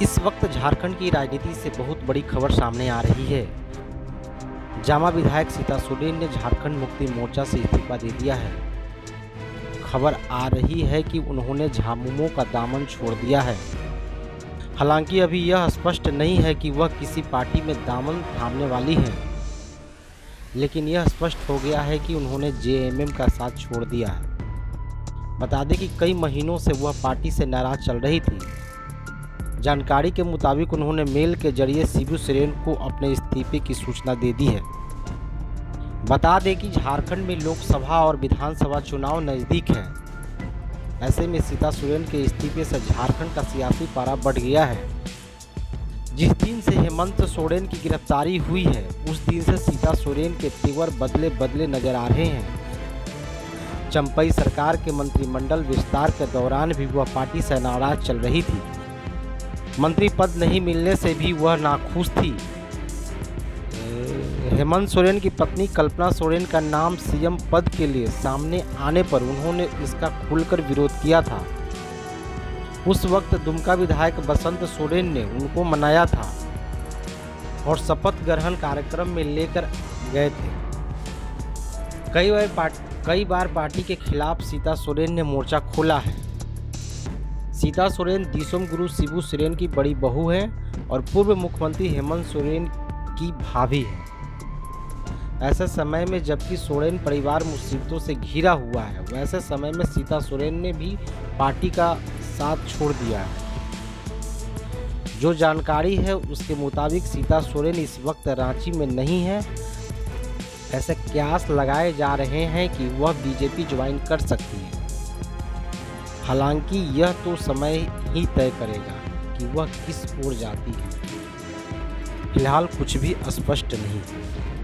इस वक्त झारखंड की राजनीति से बहुत बड़ी खबर सामने आ रही है। जामा विधायक सीता सोरेन ने झारखंड मुक्ति मोर्चा से इस्तीफा दे दिया है। खबर आ रही है कि उन्होंने झामुमो का दामन छोड़ दिया है। हालांकि अभी यह स्पष्ट नहीं है कि वह किसी पार्टी में दामन थामने वाली हैं, लेकिन यह स्पष्ट हो गया है कि उन्होंने जेएमएम का साथ छोड़ दिया है। बता दें कि कई महीनों से वह पार्टी से नाराज चल रही थी। जानकारी के मुताबिक उन्होंने मेल के जरिए शिबू सोरेन को अपने इस्तीफे की सूचना दे दी है। बता दें कि झारखंड में लोकसभा और विधानसभा चुनाव नज़दीक हैं। ऐसे में सीता सोरेन के इस्तीफे से झारखंड का सियासी पारा बढ़ गया है। जिस दिन से हेमंत सोरेन की गिरफ्तारी हुई है, उस दिन से सीता सोरेन के तेवर बदले बदले नजर आ रहे हैं। चंपई सरकार के मंत्रिमंडल विस्तार के दौरान भी वह पार्टी से नाराज चल रही थी। मंत्री पद नहीं मिलने से भी वह नाखुश थी। हेमंत सोरेन की पत्नी कल्पना सोरेन का नाम सीएम पद के लिए सामने आने पर उन्होंने इसका खुलकर विरोध किया था। उस वक्त दुमका विधायक बसंत सोरेन ने उनको मनाया था और शपथ ग्रहण कार्यक्रम में लेकर गए थे। कई बार पार्टी के खिलाफ सीता सोरेन ने मोर्चा खोला है। सीता सोरेन दिसोम गुरु शिबू सोरेन की बड़ी बहू है और पूर्व मुख्यमंत्री हेमंत सोरेन की भाभी है। ऐसे समय में जबकि सोरेन परिवार मुसीबतों से घिरा हुआ है, वैसे समय में सीता सोरेन ने भी पार्टी का साथ छोड़ दिया है। जो जानकारी है उसके मुताबिक सीता सोरेन इस वक्त रांची में नहीं है। ऐसे कयास लगाए जा रहे हैं कि वह बीजेपी ज्वाइन कर सकती है। हालांकि यह तो समय ही तय करेगा कि वह किस ओर जाती है। फिलहाल कुछ भी स्पष्ट नहीं है।